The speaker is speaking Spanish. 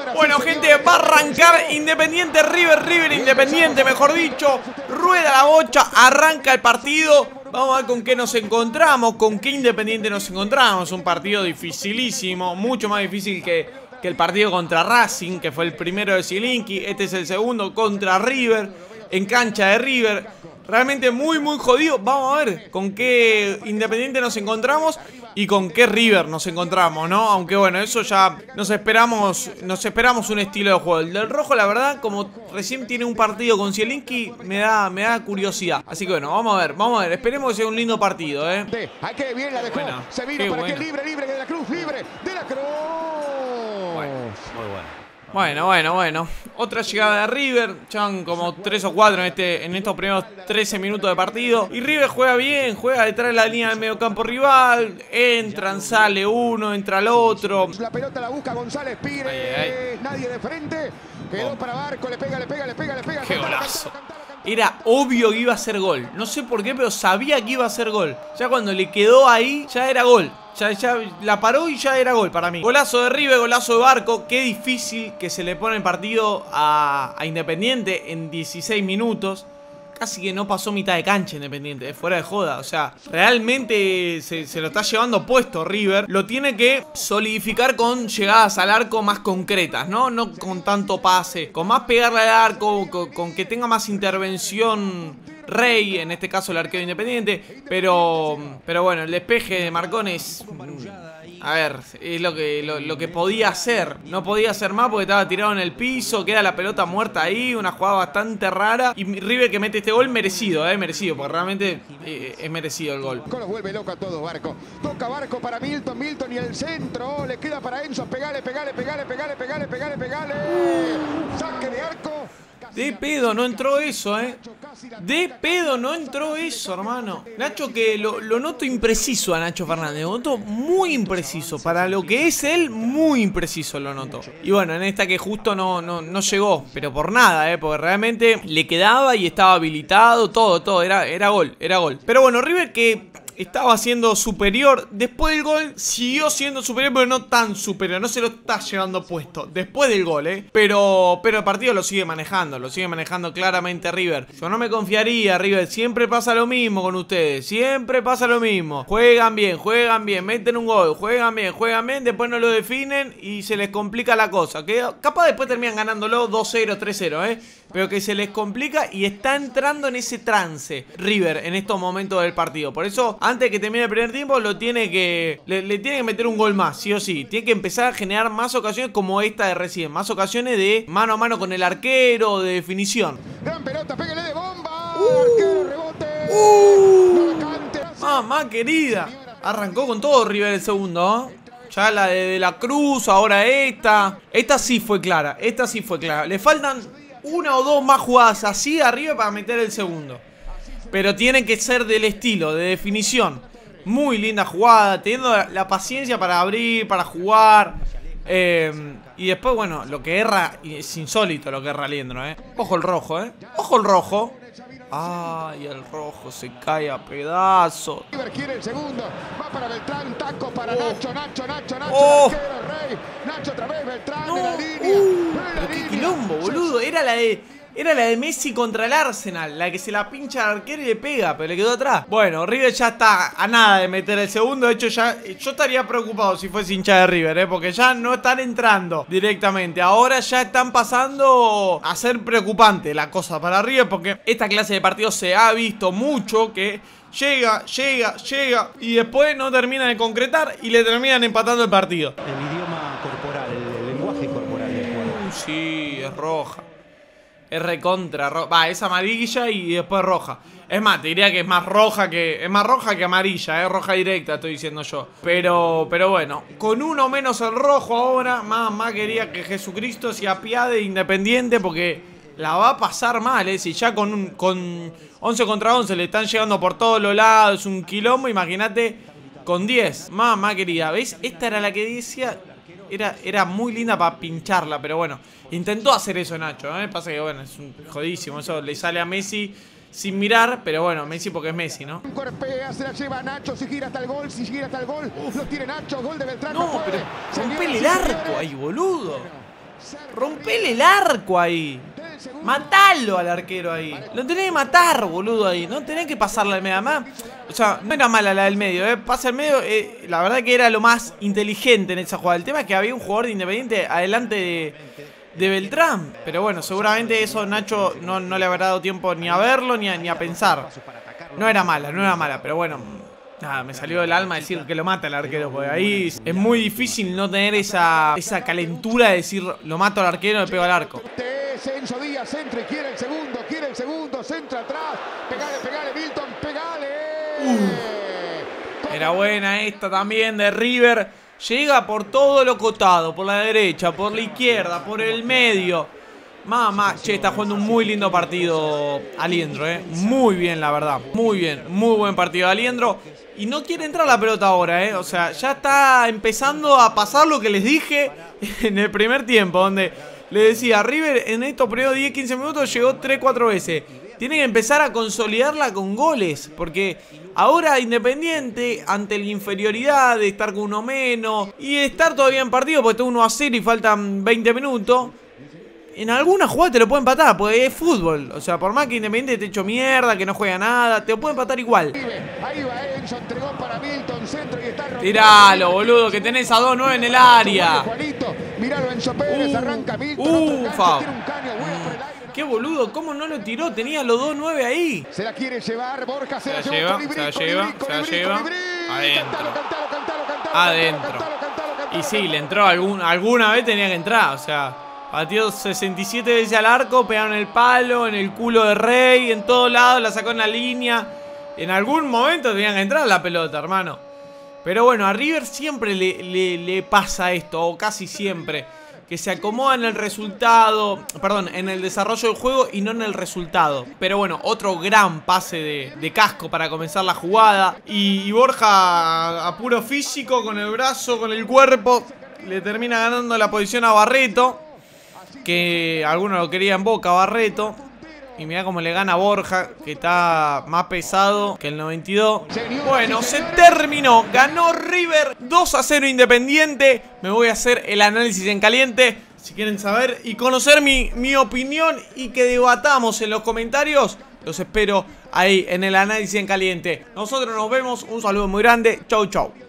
Bueno, gente, va a arrancar Independiente River, River Independiente, mejor dicho. Rueda la bocha, arranca el partido. Vamos a ver con qué nos encontramos, con qué Independiente nos encontramos. Un partido dificilísimo, mucho más difícil que el partido contra Racing, que fue el primero de Zielinski. Este es el segundo contra River, en cancha de River. Realmente muy jodido. Vamos a ver con qué Independiente nos encontramos y con qué River nos encontramos, ¿no? Aunque bueno, eso ya nos esperamos un estilo de juego. El del rojo, la verdad, como recién tiene un partido con Zielinski, me da curiosidad. Así que bueno, vamos a ver. Esperemos que sea un lindo partido, ¿eh? Aquí bien la dejó. Bueno, se vino para que libre de la Cruz, libre de la Cruz. Bueno, muy bueno. Otra llegada de River. Ya van como 3 o 4 en estos primeros 13 minutos de partido. Y River juega bien, juega detrás de la línea del mediocampo rival. Entran, sale uno, entra el otro. La pelota la busca González Pires. Nadie de frente. Quedó para Barco, le pega. Qué golazo. Era obvio que iba a ser gol. No sé por qué, pero sabía que iba a ser gol. Ya cuando le quedó ahí, ya era gol. Ya la paró y ya era gol para mí. Golazo de River, golazo de Barco. Qué difícil que se le pone el partido a Independiente en 16 minutos. Casi que no pasó mitad de cancha Independiente, fuera de joda. O sea, realmente se lo está llevando puesto River. Lo tiene que solidificar con llegadas al arco más concretas, ¿no? No con tanto pase, con más pegarle al arco, con que tenga más intervención Rey, en este caso el arquero Independiente. Pero bueno, el despeje de Marcón es... A ver, es lo que podía hacer. No podía hacer más porque estaba tirado en el piso. Queda la pelota muerta ahí. Una jugada bastante rara. Y River que mete este gol merecido, merecido. Porque realmente es merecido el gol. Los vuelve loco a todos Barco. Toca Barco para Milton y el centro. Le queda para Enzo. Pegale. Saque de arco. De pedo no entró eso, De pedo no entró eso, hermano. Nacho, que lo noto impreciso a Nacho Fernández. Lo noto muy impreciso. Para lo que es él, muy impreciso lo noto. Y bueno, en esta que justo no llegó. Pero por nada, porque realmente le quedaba y estaba habilitado. Todo. Era gol. Pero bueno, River que... estaba siendo superior. Después del gol siguió siendo superior, pero no tan superior. No se lo está llevando puesto después del gol, Pero el partido lo sigue manejando. Lo sigue manejando claramente River. Yo no me confiaría, River. Siempre pasa lo mismo con ustedes. Siempre pasa lo mismo. Juegan bien. Meten un gol. Juegan bien. Después no lo definen y se les complica la cosa. Que capaz después terminan ganándolo 2-0, 3-0, Pero que se les complica y está entrando en ese trance River en estos momentos del partido. Por eso... antes de que termine el primer tiempo, le tiene que meter un gol más, sí o sí. Tiene que empezar a generar más ocasiones como esta de recién. Más ocasiones de mano a mano con el arquero, de definición. Gran pelota, pégale de bomba. Arquero, rebote. Mamá querida. Arrancó con todo River el segundo, Ya la de la Cruz, ahora esta. Esta sí fue clara. Le faltan una o dos más jugadas así arriba para meter el segundo. Pero tiene que ser del estilo, de definición. Muy linda jugada, teniendo la paciencia para abrir, para jugar. Y después, bueno, lo que erra, es insólito lo que erra Liendro, Ojo el rojo, Ojo el rojo. Ay, el rojo se cae a pedazos. River quiere el segundo. Va para Beltrán, taco para Nacho. Oh. Arquero, Rey. Nacho otra vez, Beltrán en la línea. Pero qué quilombo, boludo. Era la de Messi contra el Arsenal, la que se la pincha al arquero y le pega, pero le quedó atrás. Bueno, River ya está a nada de meter el segundo. De hecho, ya yo estaría preocupado si fuese hincha de River, porque ya no están entrando directamente. Ahora ya están pasando a ser preocupante la cosa para River, porque esta clase de partidos se ha visto mucho que llega y después no termina de concretar y le terminan empatando el partido. El idioma corporal, el lenguaje corporal del jugador. Sí, es roja. Es recontra roja. Es amarilla y después roja. Es más, te diría que es más roja que amarilla, roja directa, estoy diciendo yo. Pero bueno, con uno menos el rojo ahora, más quería que Jesucristo se apiade de Independiente, porque la va a pasar mal, Si ya con 11 contra 11 le están llegando por todos los lados, un quilombo, imagínate con 10. Mamá querida, ¿ves? Esta era la que decía... Era muy linda para pincharla, pero bueno, intentó hacer eso Nacho, Pasa que bueno, es un jodísimo. Eso le sale a Messi sin mirar, pero bueno, Messi porque es Messi, ¿no? Corpea, se la lleva Nacho, si gira hasta el gol, lo tiene Nacho, gol de Beltrán. No, pero rompele el arco ahí, boludo. Rompele el arco ahí. Matalo al arquero ahí. Lo tenés que matar, boludo, ahí. No tenés que pasarle al medio. Además, o sea, no era mala la del medio, Pasa al medio, la verdad que era lo más inteligente en esa jugada. El tema es que había un jugador de Independiente adelante de Beltrán. Pero bueno, seguramente eso Nacho no le habrá dado tiempo ni a verlo ni a pensar. No era mala, pero bueno. Nada, me salió del alma decir que lo mata el arquero, porque ahí es muy difícil no tener esa calentura de decir lo mato al arquero y le pego al arco. Enzo Díaz, centro y quiere el segundo, centro atrás, pegale, Milton, pegale. Era buena esta también de River. Llega por todo lo cotado, por la derecha, por la izquierda, por el medio. Mamá, che, está jugando un muy lindo partido Aliendro, Muy bien, la verdad. Muy bien, muy buen partido Aliendro. Y no quiere entrar la pelota ahora, O sea, ya está empezando a pasar lo que les dije en el primer tiempo, donde le decía, River en estos primeros 10-15 minutos llegó 3-4 veces. Tiene que empezar a consolidarla con goles, porque ahora Independiente, ante la inferioridad de estar con uno menos y de estar todavía en partido, porque está 1-0 y faltan 20 minutos, en alguna jugada te lo puede empatar, porque es fútbol. O sea, por más que Independiente te eche mierda, que no juega nada, te lo puede empatar igual. Ahí va Enzo, entregó para Milton, centro y está rompiendo. Tiralo, boludo, que tenés a 2-9 en el área. Miralo, Enzo Pérez, arranca Milton. Ufa. Qué boludo, ¿cómo no lo tiró? Tenía los 2-9 ahí. Se la quiere llevar, Borja se la lleva. Adentro. Y sí, le entró alguna vez tenía que entrar, o sea, pateó 67 veces al arco, pegaron el palo, en el culo de Rey, en todos lados, la sacó en la línea. En algún momento tenía que entrar la pelota, hermano. Pero bueno, a River siempre le pasa esto, o casi siempre, que se acomoda en el resultado, perdón, en el desarrollo del juego y no en el resultado. Pero bueno, otro gran pase de Casco para comenzar la jugada. Y Borja a puro físico, con el brazo, con el cuerpo, le termina ganando la posición a Barreto, que algunos lo querían en Boca, Barreto. Y mirá cómo le gana a Borja, que está más pesado que el 92. Bueno, se terminó. Ganó River 2-0 Independiente. Me voy a hacer el análisis en caliente. Si quieren saber y conocer mi opinión y que debatamos en los comentarios, los espero ahí en el análisis en caliente. Nosotros nos vemos. Un saludo muy grande. Chau, chau.